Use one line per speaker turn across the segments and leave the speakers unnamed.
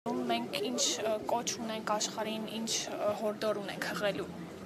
Մենք ինչ կոչ ունենք աշխարհին, ինչ հորդոր ունենք հղելու։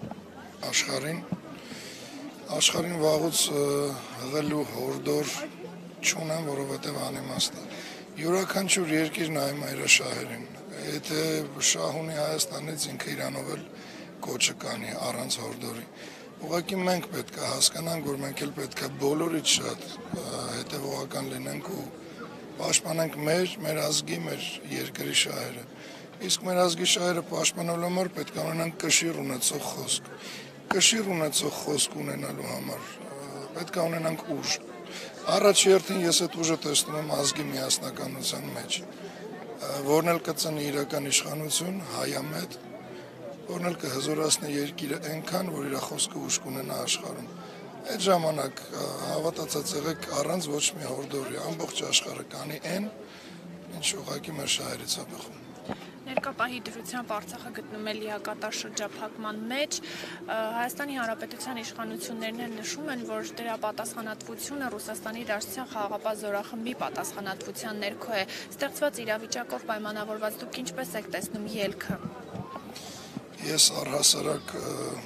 Աշխարհին վաղուց հղելու հորդոր չունեմ, որովհետև անիմաստ է։ Յուրաքանչյուր երկիր նայում է իր շահերին։ Եթե շահ ունի Հայաստանից, ինքը իրանով էլ կոչը կանի առանց հորդորի։ Ուղղակի մենք պետք է հասկանանք, որ մենք էլ պետք է բոլորից շատ հետևողական լինենք ու պաշտպանենք մեր ազգի, մեր երկրի շահերը։ Իսկ մեր ազգի շահերը պաշտպանելու համար պետք է ունենանք կշիռ ունեցող խոսք։ Կշիռ ունեցող խոսք ունենալու համար պետք է ունենանք ուժ։ Առաջ երթին ես այդ ուժը տեսնում եմ ազգի միասնականության մեջ, որն էլ կծնի իրական իշխանություն, հայամետ, որն էլ կհզորացնի երկիրը այնքան, որ իր խոսքը ուժ կունենա աշխարհում։ Այդ ժամանակ հավատացած եղեք առանց ոչ մի հորդորի, ամբողջ աշխարհը կանի այն, ինչ ուղղակի մեր շահերից է բխում։
Ներկապահի դրությամբ Արցախը գտնում է լիակատար շրջափակման մեջ, Հայաստանի Հանրապետության իշխանություններն էլ նշում են, որ դրա պատասխանատվությունը Ռուսաստանի Դաշնության խաղաղապահ զորախմբի պատասխանատվության ներքո է։ Ստեղծված իրավիճակով պայմանավորված դուք ինչպես եք տեսնում ելքը։
Ես առհասարակ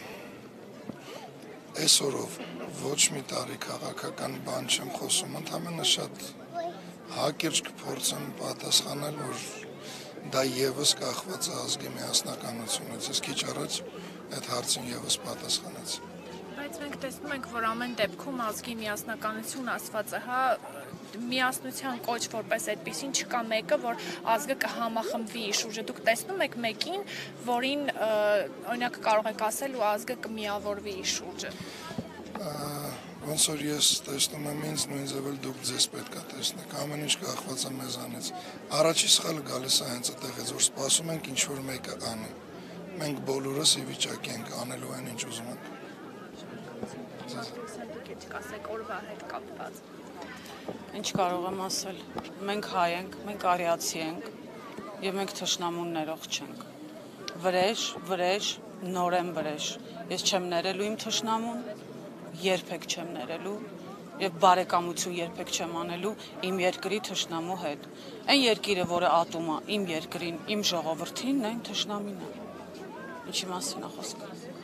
այսօրով ոչ մի տարի քաղաքական բան չեմ խոսում, ընդհանրապես շատ հակիրճ կփորձեմ պատասխանել, որ դա եւս կախված է ազգի միասնականությունից։ Ես քիչ առաջ այդ հարցին եւս պատասխանեցի։
Բայց մենք տեսնում ենք, որ ամեն դեպքում ազգի միասնականություն ասվածը, միասնության կոչ որպես այդպեսին չկա մեկը, որ ազգը կհամախմբվի իր շուրջը։ Դուք տեսնում եք մեկին, որին օրինակ կարող եք ասել ու ազգը կմիավորվի իր շուրջը։
Ոնց որ ես տեսնում եմ ինձ, նույն ձև էլ դուք ձեզ պետք է տեսնեք, ամեն ինչ կախված է մեզանից։ Առաջի սխալը գալիս է հենց այդտեղից, որ սպասում ենք ինչ-որ մեկը անի։ Մենք բոլորս ի վիճակի ենք անելու այն, ինչ ուզում ենք։
Ինչ կարող եմ ասել, մենք հայ ենք, մենք արիացի ենք և մենք թշնամուն ներող չենք, վրեժ, նորեն վրեժ, ես չեմ ներելու իմ թշնամուն, երբեք չեմ ներելու և բարեկամություն երբեք չեմ անելու իմ երկրի թշնամու հետ, այն երկիրը, որը ատում է իմ երկրին, իմ ժողովրդին, այն թշնամին է, ինչի մասին է խոսքը։